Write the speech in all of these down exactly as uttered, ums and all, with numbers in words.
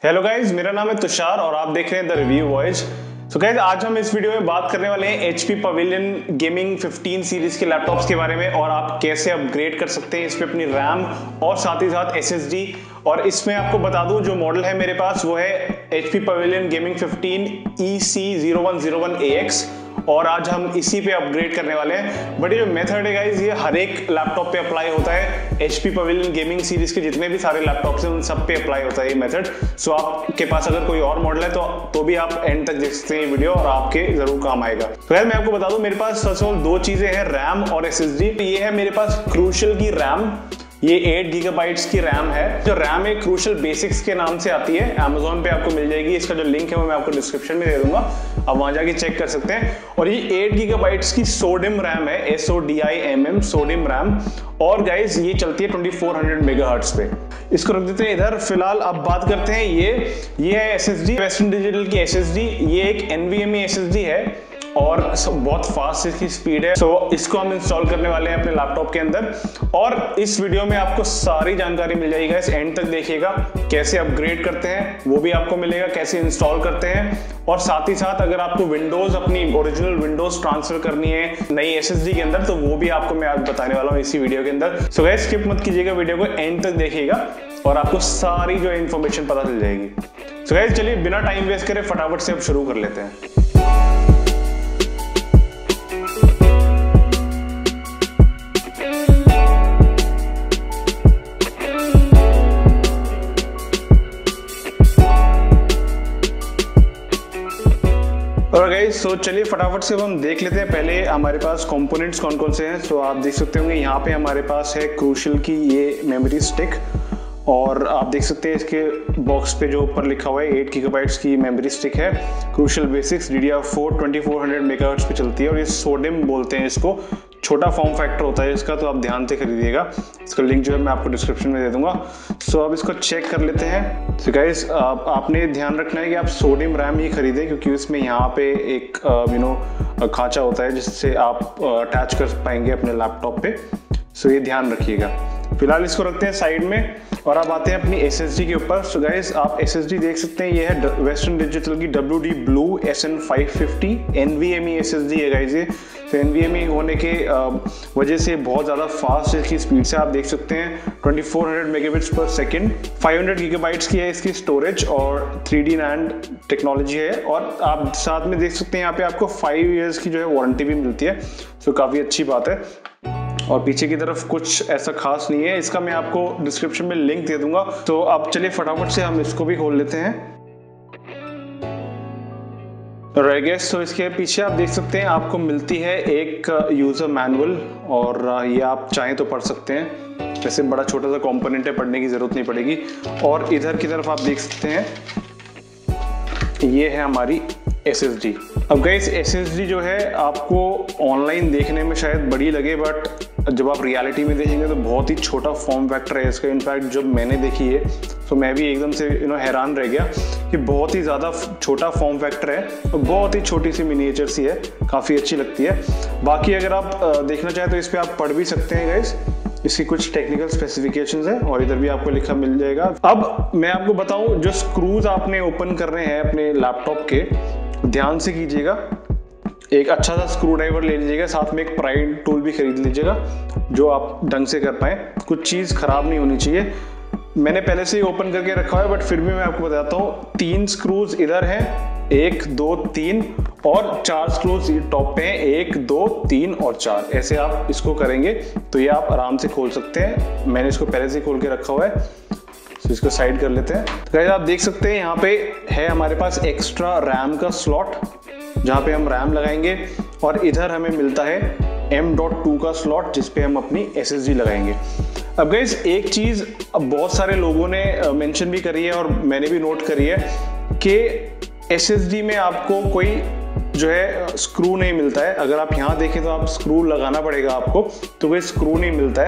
Hello guys, मेरा नाम है तुषार और आप देख रहे हैं the Review Voice. So guys, आज हम इस वीडियो में बात करने वाले हैं HP Pavilion gaming fifteen series के लैपटॉप्स के बारे में और आप कैसे अपग्रेड कर सकते हैं इस पे अपनी रैम और साथ ही साथ एसएसडी। और इसमें आपको बता दूं जो मॉडल है मेरे पास वो है HP Pavilion gaming fifteen E C zero one zero one A X और आज हम इसी पे अपग्रेड करने वाले हैं। बट ये जो मेथड है गाइज, ये हर एक लैपटॉप पे अप्लाई होता है। एचपी पवेलियन गेमिंग सीरीज के जितने भी सारे लैपटॉप्स हैं उन सब पे अप्लाई होता है ये मेथड। सो आपके पास अगर कोई और मॉडल है तो तो भी आप एंड तक देख सकते हैं ये वीडियो और आपके जरूर काम आएगा। तो यार मैं आपको बता दूं, मेरे पास फर्स्ट ऑफ ऑल दो चीजें हैं, रैम और एसएसडी। ये है मेरे पास क्रूशियल की रैम, ये एट गीगाबाइट्स की रैम है। जो रैम है क्रूशियल बेसिक्स के नाम से आती है, अमेजोन पे आपको मिल जाएगी। इसका जो लिंक है वो मैं आपको डिस्क्रिप्शन में दे दूंगा, आप वहां जाके चेक कर सकते हैं। और ये एट गीगाबाइट्स की सोडियम रैम है, S O D I M M sodium RAM. और गाइज ये चलती है ट्वेंटी फोर हंड्रेड मेगाहर्ट्ज पे। इसको रख देते हैं इधर। फिलहाल अब बात करते हैं ये ये है एसएसडी, वेस्टर्न डिजिटल की एसएसडी। ये एक एनवीएमई एसएसडी है और बहुत फास्ट इसकी स्पीड है। सो so, इसको हम इंस्टॉल करने वाले हैं अपने लैपटॉप के अंदर और इस वीडियो में आपको सारी जानकारी मिल जाएगी। इस एंड तक देखिएगा, कैसे अपग्रेड करते हैं वो भी आपको मिलेगा, कैसे इंस्टॉल करते हैं और साथ ही साथ अगर आपको विंडोज अपनी ओरिजिनल विंडोज ट्रांसफर करनी है नई एसएसडी के अंदर तो वो भी आपको मैं आज बताने वाला हूँ इसी वीडियो के अंदर। सो गाइस, स्किप मत कीजिएगा, वीडियो को एंड तक देखिएगा और आपको सारी जो इन्फॉर्मेशन पता चल जाएगी। सो गाइस, चलिए बिना टाइम वेस्ट करे फटाफट से अब शुरू कर लेते हैं। और गाइस, सो चलिए फटाफट से हम देख लेते हैं पहले हमारे पास कंपोनेंट्स कौन कौन से हैं। सो आप देख सकते होंगे यहाँ पे हमारे पास है क्रूशियल की ये मेमोरी स्टिक और आप देख सकते हैं इसके बॉक्स पे जो ऊपर लिखा हुआ है एट गीगाबाइट्स की मेमोरी स्टिक है, Crucial Basics D D R four twenty four hundred megahertz पे चलती है और ये सोडियम बोलते हैं इसको। छोटा फॉर्म फैक्टर होता है इसका, तो आप ध्यान से खरीदिएगा। इसका लिंक जो है मैं आपको डिस्क्रिप्शन में दे दूंगा। सो अब इसको चेक कर लेते हैं। सो गाइस, आप, आपने ध्यान रखना है कि आप सोडियम रैम ही खरीदें क्योंकि उसमें यहाँ पे एक यू नो खांचा होता है जिससे आप अटैच कर पाएंगे अपने लैपटॉप पे। सो ये ध्यान रखिएगा। फिलहाल इसको रखते हैं साइड में और अब आते हैं अपनी एसएसडी के ऊपर। सो गाइस, आप एसएसडी देख सकते हैं, ये है वेस्टर्न डिजिटल की W D Blue S N five fifty NVMe SSD है गाइस ये। तो एनवीएमई होने के वजह से बहुत ज़्यादा फास्ट इसकी स्पीड से आप देख सकते हैं twenty four hundred megabits per second. Five hundred gigabytes की है इसकी स्टोरेज और थ्री डी नैंड टेक्नोलॉजी है और आप साथ में देख सकते हैं यहाँ पे आपको फाइव इयर्स की जो है वारंटी भी मिलती है। तो काफ़ी अच्छी बात है। और पीछे की तरफ कुछ ऐसा खास नहीं है, इसका मैं आपको डिस्क्रिप्शन में लिंक दे दूंगा। तो अब चलिए फटाफट से हम इसको भी खोल लेते हैं। राइट गाइस, तो इसके पीछे आप देख सकते हैं आपको मिलती है एक यूज़र मैनुअल और ये आप चाहें तो पढ़ सकते हैं। वैसे बड़ा छोटा सा कंपोनेंट है, पढ़ने की ज़रूरत नहीं पड़ेगी। और इधर की तरफ आप देख सकते हैं ये है हमारी एसएसडी। अब गाइस, एसएसडी जो है आपको ऑनलाइन देखने में शायद बड़ी लगे बट जब आप रियलिटी में देखेंगे तो बहुत ही छोटा फॉर्म फैक्टर है इसका। इनफैक्ट जब मैंने देखी है तो मैं भी एकदम से यू नो हैरान रह गया कि बहुत ही ज़्यादा छोटा फॉर्म फैक्टर है और बहुत ही छोटी सी मिनिएचर सी है, काफ़ी अच्छी लगती है। बाकी अगर आप देखना चाहें तो इस पर आप पढ़ भी सकते हैं गाइस, इसकी कुछ टेक्निकल स्पेसिफिकेशंस है और इधर भी आपको लिखा मिल जाएगा। अब मैं आपको बताऊं, जो स्क्रूज आपने ओपन कर रहे हैं अपने लैपटॉप के, ध्यान से कीजिएगा। एक अच्छा सा स्क्रू ड्राइवर ले लीजिएगा, साथ में एक प्राइड टूल भी खरीद लीजिएगा जो आप ढंग से कर पाएँ। कुछ चीज़ खराब नहीं होनी चाहिए। मैंने पहले से ही ओपन करके रखा है बट फिर भी मैं आपको बताता हूँ। तीन स्क्रूज इधर हैं, एक दो तीन और चार स्क्रूज टॉप पे हैं, एक दो तीन और चार। ऐसे आप इसको करेंगे तो ये आप आराम से खोल सकते हैं। मैंने इसको पहले से खोल के रखा हुआ है, तो इसको साइड कर लेते हैं। तो गाइस, आप देख सकते हैं यहाँ पे है हमारे पास एक्स्ट्रा रैम का स्लॉट जहाँ पे हम रैम लगाएंगे और इधर हमें मिलता है एम डॉट टू का स्लॉट जिसपे हम अपनी एसएसडी लगाएंगे। अब गाइस, एक चीज़ अब बहुत सारे लोगों ने मेंशन भी करी है और मैंने भी नोट करी है कि एसएसडी में आपको कोई जो है स्क्रू नहीं मिलता है। अगर आप यहाँ देखें तो आप स्क्रू लगाना पड़ेगा आपको, तो कोई स्क्रू नहीं मिलता है।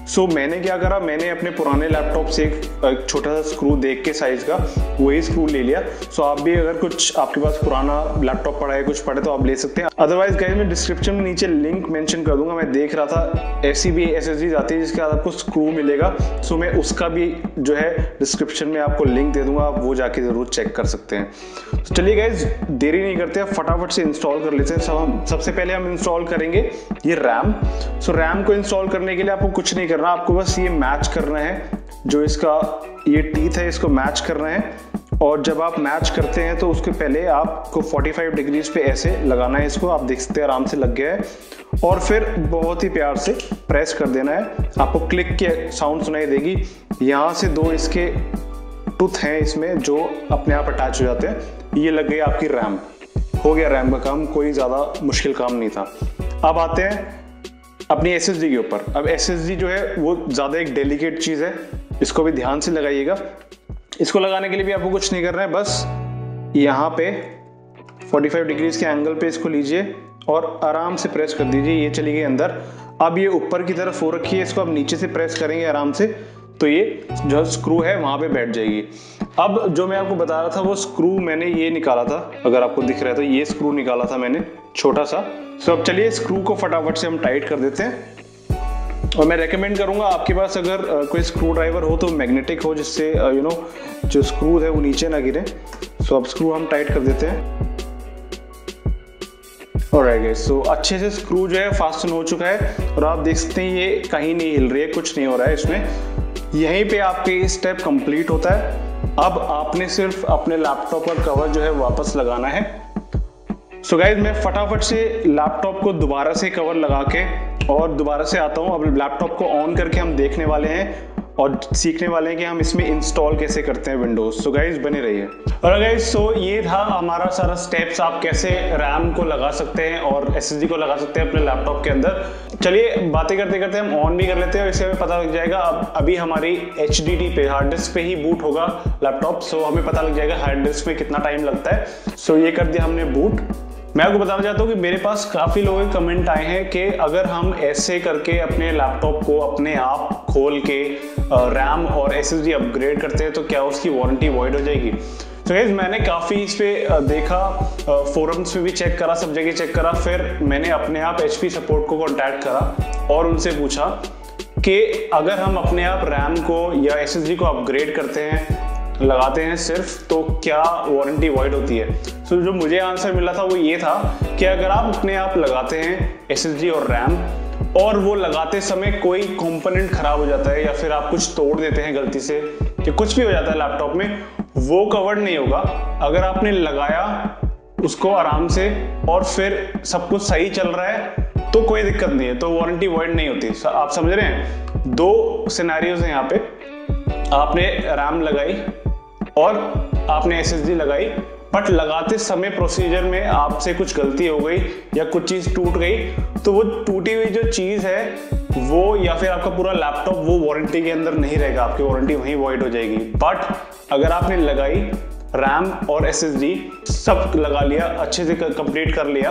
सो so, मैंने क्या करा, मैंने अपने पुराने लैपटॉप से एक छोटा सा स्क्रू देख के साइज का वही स्क्रू ले लिया। सो so, आप भी अगर कुछ आपके पास पुराना लैपटॉप पड़ा है, कुछ पड़े तो आप ले सकते हैं। अदरवाइज गाइस मैं डिस्क्रिप्शन में नीचे लिंक मेंशन कर दूंगा। मैं देख रहा था ऐसी भी एसएसडी आती है जिसके बाद आपको स्क्रू मिलेगा। सो so, मैं उसका भी जो है डिस्क्रिप्शन में आपको लिंक दे दूंगा, आप वो जाके जरूर चेक कर सकते हैं। तो चलिए गाइस देरी नहीं करते हैं, फटाफट से इंस्टॉल कर लेते हैं। सब हम सबसे पहले हम इंस्टॉल करेंगे ये रैम। सो so, रैम को इंस्टॉल करने के लिए आपको कुछ नहीं करना, आपको बस ये मैच करना है, जो इसका ये टीथ है इसको मैच करना है। और जब आप मैच करते हैं तो उसके पहले आपको पैंतालीस डिग्रीज पे ऐसे लगाना है इसको। आप देख सकते हैं आराम से लग गया है। और फिर बहुत ही प्यार से प्रेस कर देना है। आपको क्लिक की साउंड सुनाई देगी। यहाँ से दो इसके टूथ हैं इसमें जो अपने आप अटैच हो जाते हैं। ये लग गई आपकी रैम। हो गया रैम का काम, कोई ज़्यादा मुश्किल काम नहीं था। अब आते हैं अपनी एसएसडी के ऊपर। अब एसएसडी जो है वो ज़्यादा एक डेलिकेट चीज़ है, इसको भी ध्यान से लगाइएगा। इसको लगाने के लिए भी आपको कुछ नहीं करना है, बस यहाँ पे पैंतालीस डिग्रीज के एंगल पे इसको लीजिए और आराम से प्रेस कर दीजिए। ये चली गई अंदर। अब ये ऊपर की तरफ हो रखी है, इसको आप नीचे से प्रेस करेंगे आराम से तो ये जो स्क्रू है वहाँ पे बैठ जाएगी। अब जो मैं आपको बता रहा था वो स्क्रू मैंने ये निकाला था, अगर आपको दिख रहा है तो ये स्क्रू निकाला था मैंने छोटा सा। सो अब चलिए स्क्रू को फटाफट से हम टाइट कर देते हैं। और मैं रेकमेंड करूंगा आपके पास अगर कोई स्क्रू ड्राइवर हो तो मैग्नेटिक हो, जिससे यू नो जो स्क्रू है वो नीचे ना गिरे। सो अब स्क्रू हम टाइट कर देते हैं। ऑलराइट गाइस, सो अच्छे से स्क्रू जो है फास्टन हो चुका है और आप देख सकते हैं ये कहीं नहीं हिल रही है, कुछ नहीं हो रहा है इसमें। यहीं पे आपके स्टेप कंप्लीट होता है। अब आपने सिर्फ अपने लैपटॉप का कवर जो है वापस लगाना है। सो so गाइज मैं फटाफट से लैपटॉप को दोबारा से कवर लगा के और दोबारा से आता हूँ। अब लैपटॉप को ऑन करके हम देखने वाले हैं और सीखने वाले हैं कि हम इसमें इंस्टॉल कैसे करते हैं विंडोज। सो गाइज बने रहिए। और गाइज सो ये था हमारा सारा स्टेप्स, आप कैसे रैम को लगा सकते हैं और एसएसडी को लगा सकते हैं अपने लैपटॉप के अंदर। चलिए बातें करते करते हम ऑन भी कर लेते हैं और इससे हमें पता लग जाएगा। अब अभी हमारी एचडीडी पे हार्ड डिस्क पे ही बूट होगा लैपटॉप। सो हमें पता लग जाएगा हार्ड डिस्क में कितना टाइम लगता है। सो ये कर दिया हमने बूट। मैं आपको बताना चाहता हूँ कि मेरे पास काफ़ी लोगों के कमेंट आए हैं कि अगर हम ऐसे करके अपने लैपटॉप को अपने आप खोल के रैम और एसएसडी अपग्रेड करते हैं तो क्या उसकी वारंटी वॉइड हो जाएगी। तो गाइस मैंने काफ़ी इस पे देखा, फोरम्स में भी चेक करा, सब जगह चेक करा। फिर मैंने अपने आप एचपी सपोर्ट को कॉन्टैक्ट करा और उनसे पूछा कि अगर हम अपने आप रैम को या एसएसडी को अपग्रेड करते हैं, लगाते हैं सिर्फ, तो क्या वारंटी वॉइड होती है। सो so, जो मुझे आंसर मिला था वो ये था कि अगर आप अपने आप लगाते हैं एसएसडी और रैम और वो लगाते समय कोई कंपोनेंट खराब हो जाता है या फिर आप कुछ तोड़ देते हैं गलती से या कुछ भी हो जाता है लैपटॉप में, वो कवर्ड नहीं होगा। अगर आपने लगाया उसको आराम से और फिर सब कुछ सही चल रहा है तो कोई दिक्कत नहीं है, तो वारंटी वॉइड नहीं होती। आप समझ रहे हैं। दो सिनेरियोज हैं यहाँ पे, आपने रैम लगाई और आपने एसएसडी लगाई, बट लगाते समय प्रोसीजर में आपसे कुछ गलती हो गई या कुछ चीज़ टूट गई, तो वो टूटी हुई जो चीज़ है वो या फिर आपका पूरा लैपटॉप वो वारंटी के अंदर नहीं रहेगा, आपकी वारंटी वहीं वॉइड हो जाएगी। बट अगर आपने लगाई रैम और एसएसडी सब लगा लिया, अच्छे से कंप्लीट कर लिया,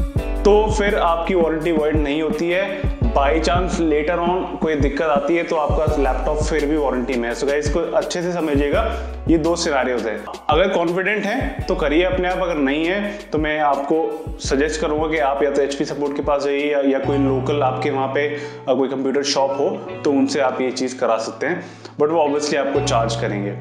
तो फिर आपकी वारंटी वॉइड नहीं होती है। बाई चांस लेटर ऑन कोई दिक्कत आती है तो आपका लैपटॉप फिर भी वारंटी में है। सो गाइस इसको अच्छे से समझिएगा, ये दो सिनेरियोज है। अगर कॉन्फिडेंट हैं तो करिए अपने आप, अगर नहीं है तो मैं आपको सजेस्ट करूंगा कि आप या तो एचपी सपोर्ट के पास जाइए या, या कोई लोकल आपके वहाँ पे कोई कंप्यूटर शॉप हो तो उनसे आप ये चीज़ करा सकते हैं, बट वो ऑब्वियसली आपको चार्ज करेंगे।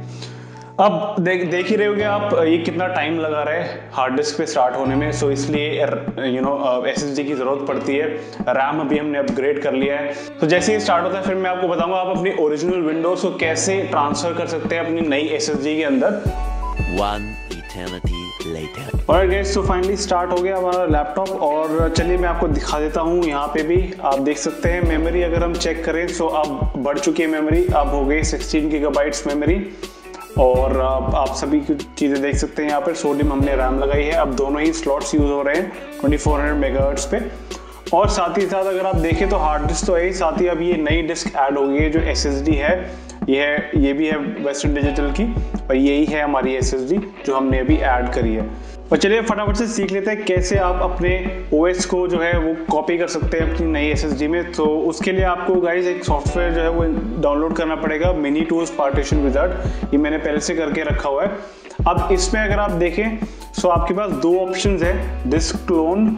अब देख देख ही रहे होगे आप ये कितना टाइम लगा रहा है हार्ड डिस्क पे स्टार्ट होने में। सो इसलिए यू नो एसएसडी की ज़रूरत पड़ती है। रैम अभी हमने अपग्रेड कर लिया है, तो जैसे ही स्टार्ट होता है फिर मैं आपको बताऊंगा आप अपनी ओरिजिनल विंडोज को कैसे ट्रांसफर कर सकते हैं अपनी नई एसएसडी के अंदर। One eternity later. Alright guys, so finally start हो गया हमारा लैपटॉप और चलिए मैं आपको दिखा देता हूँ। यहाँ पे भी आप देख सकते हैं मेमोरी अगर हम चेक करें तो अब बढ़ चुकी है मेमोरी, अब हो गई सिक्सटीन गीगाबाइट्स मेमोरी और आप सभी की चीज़ें देख सकते हैं। यहाँ पर सोडियम हमने रैम लगाई है, अब दोनों ही स्लॉट्स यूज़ हो रहे हैं ट्वेंटी फोर हंड्रेड मेगाहर्ट्ज़ पे। और साथ ही साथ अगर आप देखें तो हार्ड डिस्क तो है, साथ ही अब ये नई डिस्क ऐड हो गई है जो एसएसडी है, ये है ये भी है वेस्टर्न डिजिटल की, और यही है हमारी एसएसडी जो हमने अभी ऐड करी है। और चलिए फटाफट से सीख लेते हैं कैसे आप अपने ओएस को जो है वो कॉपी कर सकते हैं अपनी नई एसएसडी में। तो उसके लिए आपको गाइस एक सॉफ्टवेयर जो है वो डाउनलोड करना पड़ेगा, मिनी टूल्स पार्टीशन विजार्ड। ये मैंने पहले से करके रखा हुआ है। अब इसमें अगर आप देखें तो आपके पास दो ऑप्शंस है, डिस्क क्लोन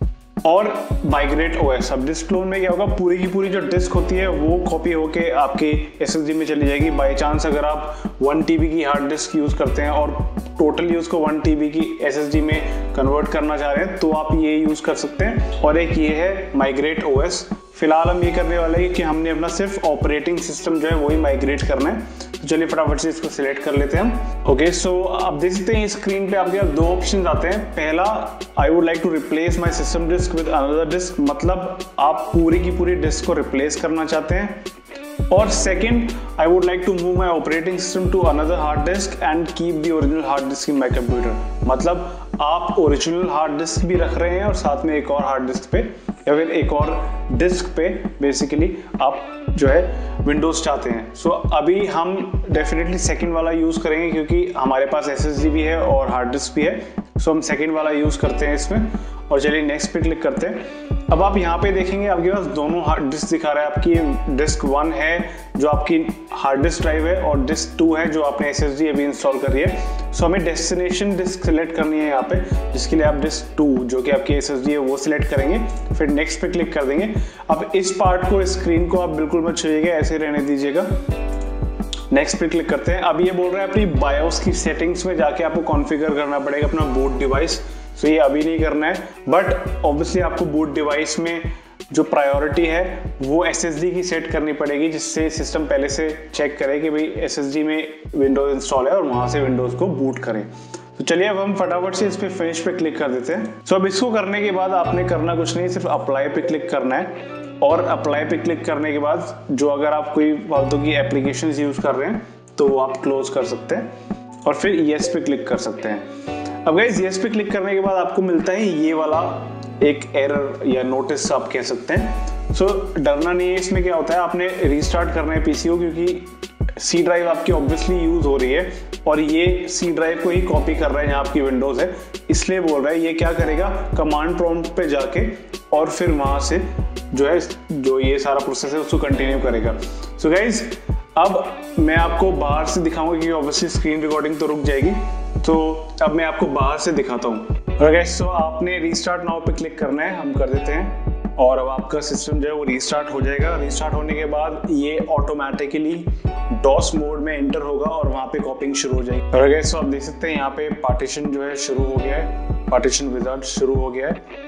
और माइग्रेट ओएस। अब डिस्क क्लोन में क्या होगा, पूरी की पूरी जो डिस्क होती है वो कॉपी होके आपके एसएसडी में चली जाएगी। बाय चांस अगर आप वन टीबी की हार्ड डिस्क यूज करते हैं और टोटली उसको वन टीबी की एसएसडी में कन्वर्ट करना चाह रहे हैं तो आप ये यूज कर सकते हैं। और एक ये है माइग्रेट ओएस। फिलहाल हम ये करने वाले हैं कि हमने अपना सिर्फ ऑपरेटिंग सिस्टम जो है वही माइग्रेट करना है। तो चलिए फटाफट से इसको सिलेक्ट कर लेते हैं हम। ओके, सो आप देख सकते हैं स्क्रीन पे आपके पास दो ऑप्शन आते हैं। पहला, I would like to replace my system disk with another disk, मतलब आप पूरी की पूरी डिस्क को रिप्लेस करना चाहते हैं। और second, I would like to move my operating system to another hard disk and keep the original hard disk in my computer, मतलब आप ओरिजिनल हार्ड डिस्क भी रख रहे हैं और साथ में एक और हार्ड डिस्क पे या फिर एक और डिस्क पे बेसिकली आप जो है विंडोज चाहते हैं। सो so, अभी हम डेफिनेटली सेकंड वाला यूज करेंगे क्योंकि हमारे पास एसएसडी भी है और हार्ड डिस्क भी है। सो so, हम सेकंड वाला यूज करते हैं इसमें। और चलिए नेक्स्ट पे क्लिक करते हैं। अब आप यहाँ पे देखेंगे आपके पास दोनों हार्ड डिस्क दिखा रहा है। आपकी डिस्क वन है जो आपकी हार्ड डिस्क ड्राइव है और डिस्क टू है जो आपने एसएसडी अभी इंस्टॉल करी है। सो हमें डेस्टिनेशन डिस्क सिलेक्ट करनी है यहाँ पे, जिसके लिए आप डिस्क टू जो कि आपकी एसएसडी है वो सिलेक्ट करेंगे, फिर नेक्स्ट पे क्लिक कर देंगे। अब इस पार्ट को, स्क्रीन को आप बिल्कुल मत छूइएगा, ऐसे रहने दीजिएगा। नेक्स्ट पे क्लिक करते हैं। अब ये बोल रहा है अपनी बायोस की सेटिंग्स में जाके आपको कॉन्फ़िगर करना पड़ेगा अपना बूट डिवाइस। सो ये अभी नहीं करना है, बट ऑब्वियसली आपको बूट डिवाइस में जो प्रायोरिटी है वो एसएसडी की सेट करनी पड़ेगी, जिससे सिस्टम पहले से चेक करे कि भाई एसएसडी में विंडोज इंस्टॉल है और वहां से विंडोज को बूट करें। तो चलिए अब हम फटाफट से इस पे फिनिश पे क्लिक कर देते हैं। सो so, अब इसको करने के बाद आपने करना कुछ नहीं, सिर्फ अप्लाई पे क्लिक करना है। और अप्लाई पे क्लिक करने के बाद जो अगर आप कोई फालतू की एप्लीकेशंस यूज कर रहे हैं तो वो आप क्लोज कर सकते हैं और फिर येस पे क्लिक कर सकते हैं। अब गाइस येस पे क्लिक करने के बाद आपको मिलता है ये वाला एक एरर या नोटिस आप कह सकते हैं। सो so, डरना नहीं है। इसमें क्या होता है, आपने रीस्टार्ट करना है पीसी को, क्योंकि सी ड्राइव आपकी ऑब्वियसली यूज हो रही है और ये सी ड्राइव को ही कॉपी कर रहा है, यहाँ आपकी विंडोज है, इसलिए बोल रहा है। ये क्या करेगा, कमांड प्रॉम्प्ट पे जाके और फिर वहां से जो है जो ये सारा प्रोसेस है उसको कंटिन्यू करेगा। सो so गाइज अब मैं आपको बाहर से दिखाऊंगा क्योंकि ऑब्वियसली स्क्रीन रिकॉर्डिंग तो रुक जाएगी। तो अब मैं आपको बाहर से दिखाता हूँ। गाइस सो आपने रीस्टार्ट नाउ पे क्लिक करना है, हम कर देते हैं और अब आपका सिस्टम जो है वो रीस्टार्ट हो जाएगा। रीस्टार्ट होने के बाद ये ऑटोमेटिकली डॉस मोड में एंटर होगा और वहाँ पे कॉपिंग शुरू हो जाएगी। और गाइस सो आप देख सकते हैं यहाँ पे पार्टीशन जो है शुरू हो गया है, पार्टीशन विजार्ड शुरू हो गया है।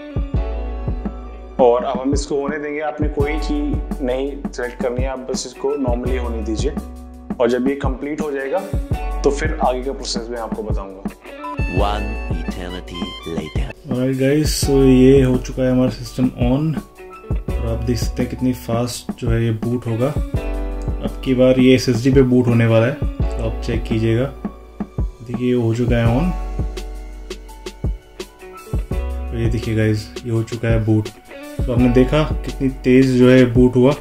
और अब हम इसको होने देंगे, आपने कोई की नहीं सेलेक्ट करनी है, आप बस इसको नॉर्मली होने दीजिए। और जब ये कंप्लीट हो जाएगा तो फिर आगे का प्रोसेस मैं आपको बताऊंगा। One eternity later. Alright guys, so ये हो चुका है हमारा सिस्टम ऑन और आप देख सकते हैं कितनी फास्ट जो है ये बूट होगा। अब की बार ये एसएसडी पे बूट होने वाला है, तो आप चेक कीजिएगा। देखिए ये हो चुका है ऑन, तो ये देखिए गाइस ये हो चुका है बूट। तो आपने देखा कितनी तेज जो है बूट हुआ।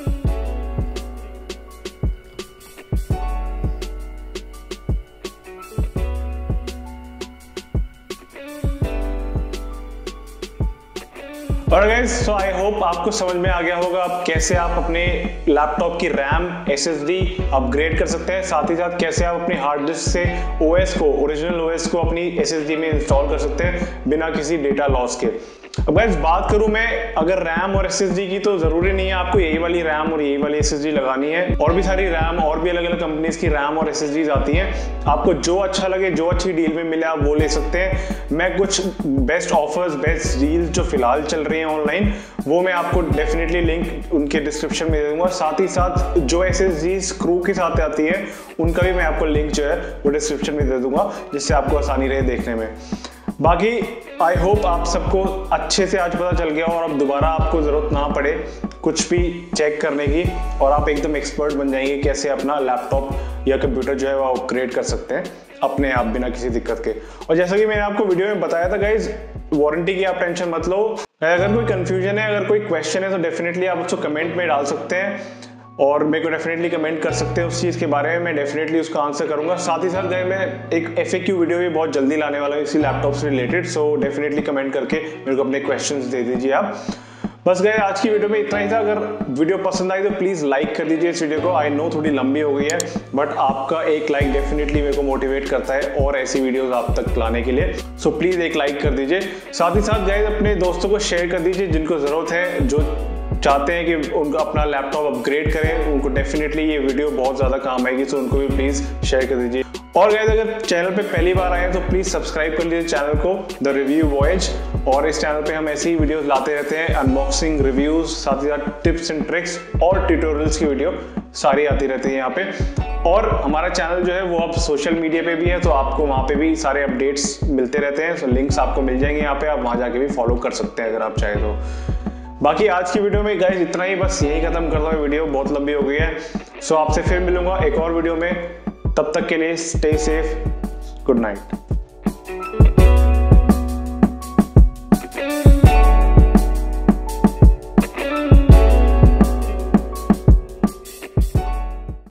और गाइस सो आई होप आपको समझ में आ गया होगा आप कैसे आप अपने लैपटॉप की रैम एसएसडी अपग्रेड कर सकते हैं, साथ ही साथ कैसे आप अपनी हार्ड डिस्क से ओएस को, ओरिजिनल ओएस को अपनी एसएसडी में इंस्टॉल कर सकते हैं बिना किसी डेटा लॉस के। अब गाइस बात करूं मैं अगर रैम और एसएसडी की, तो जरूरी नहीं है आपको यही वाली रैम और यही वाली एसएसडी लगानी है। और भी सारी रैम और भी अलग अलग कंपनीज की रैम और एसएसडीज आती हैं। आपको जो अच्छा लगे, जो अच्छी डील में मिले आप वो ले सकते हैं। मैं कुछ बेस्ट ऑफर्स, बेस्ट डील्स जो फिलहाल चल रही हैं ऑनलाइन, वो मैं आपको डेफिनेटली लिंक उनके डिस्क्रिप्शन में दे दूंगा। साथ ही साथ जो एसएसडी स्क्रू के साथ आती है उनका भी मैं आपको लिंक जो है वो डिस्क्रिप्शन में दे दूंगा, जिससे आपको आसानी रहे देखने में। बाकी आई होप आप सबको अच्छे से आज पता चल गया और अब दोबारा आपको जरूरत ना पड़े कुछ भी चेक करने की और आप एकदम एक्सपर्ट बन जाएंगे कैसे अपना लैपटॉप या कंप्यूटर जो है वो अपग्रेड कर सकते हैं अपने आप बिना किसी दिक्कत के। और जैसा कि मैंने आपको वीडियो में बताया था गाइज, वारंटी की आप टेंशन मत लो। अगर कोई कंफ्यूजन है, अगर कोई क्वेश्चन है तो डेफिनेटली आप उसको कमेंट में डाल सकते हैं। और मेरे को डेफिनेटली कमेंट कर सकते हैं उस चीज़ के बारे में, मैं डेफिनेटली उसका आंसर करूंगा। साथ ही साथ गए मैं एक एफ ए क्यू वीडियो भी बहुत जल्दी लाने वाला हूँ इसी लैपटॉप से रिलेटेड, सो डेफिनेटली कमेंट करके मेरे को अपने क्वेश्चंस दे दीजिए आप। बस गए आज की वीडियो में इतना ही था। अगर वीडियो पसंद आई तो प्लीज़ लाइक कर दीजिए इस वीडियो को। आई नो थोड़ी लंबी हो गई है, बट आपका एक लाइक डेफिनेटली मेरे को मोटिवेट करता है और ऐसी वीडियोस आप तक लाने के लिए। सो प्लीज़ एक लाइक कर दीजिए। साथ ही साथ गए अपने दोस्तों को शेयर कर दीजिए जिनको ज़रूरत है, जो चाहते हैं कि उनका अपना लैपटॉप अपग्रेड करें, उनको डेफिनेटली ये वीडियो बहुत ज़्यादा काम आएगी, सो उनको भी प्लीज़ शेयर कर दीजिए। और गाइस अगर चैनल पे पहली बार आए हैं तो प्लीज़ सब्सक्राइब कर लीजिए चैनल को, द रिव्यू वॉयज। और इस चैनल पे हम ऐसी ही वीडियोस लाते रहते हैं, अनबॉक्सिंग, रिव्यूज, साथ ही साथ टिप्स एंड ट्रिक्स और ट्यूटोरियल्स की वीडियो सारी आती रहती है यहाँ पे। और हमारा चैनल जो है वो अब सोशल मीडिया पे भी है, तो आपको वहाँ पे भी सारे अपडेट्स मिलते रहते हैं, सो लिंक्स आपको मिल जाएंगे यहाँ पे, आप वहाँ जाके भी फॉलो कर सकते हैं अगर आप चाहें तो। बाकी आज की वीडियो में गाइस इतना ही, बस यही खत्म करता हूँ, वीडियो बहुत लंबी हो गई है। सो आपसे फिर मिलूंगा एक और वीडियो में, तब तक के लिए स्टे सेफ, गुड नाइट।